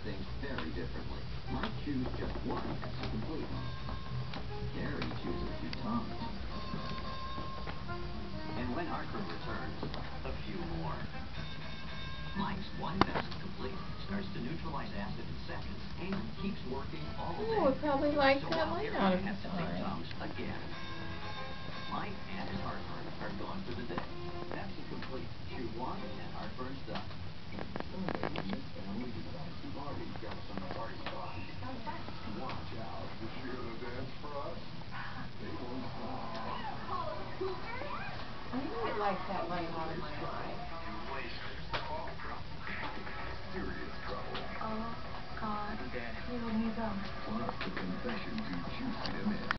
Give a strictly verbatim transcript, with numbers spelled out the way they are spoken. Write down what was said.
things very differently. Mike chews just one Pepsi Complete. Gary chews a few tums. And when Heartburn returns, a few more. Mike's one Pepsi Complete starts to neutralize acid in seconds and keeps working all day. Oh, it probably likes so that while light Gary out of has his to take eye. tums again, Mike and his heartburn are gone for the day. Pepsi Complete. Chew one and heartburn's done. Someday when this family decides to party, got some party sauce. Watch out. Is she gonna dance for us? They won't stop. I know it likes that light out of my eye. Serious trouble. Oh, God. Here, let me go. Plus the confession to juicy to mint.